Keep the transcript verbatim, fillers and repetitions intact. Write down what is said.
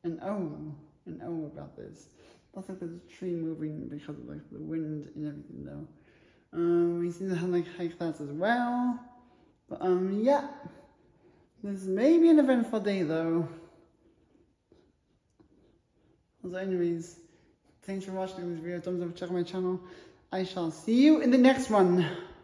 an O, an O about this. Looks like there's a tree moving because of like the wind and everything though. Um, we seem to have like high clouds as well. But um, yeah. This may be an eventful day though. So anyways, thanks for watching this video. Thumbs up, check out my channel. I shall see you in the next one.